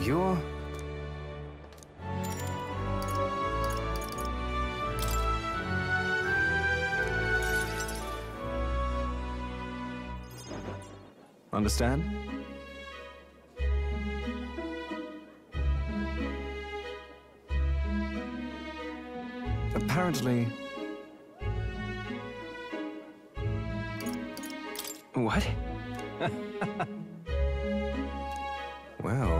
You're... Understand? Apparently... What? Well...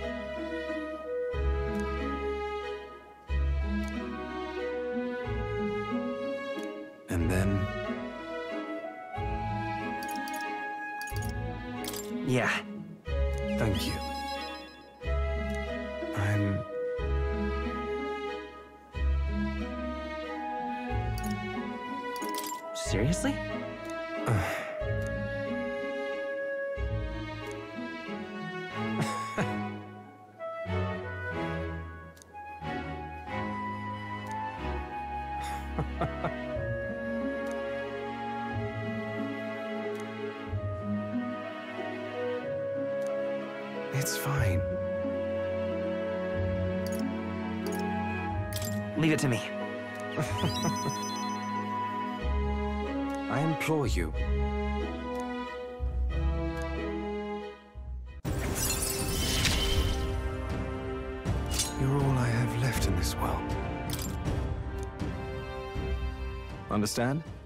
And then... Yeah. Thank you. I'm... Seriously? It's fine. Leave it to me. I implore you. You're all I have left in this world. Understand?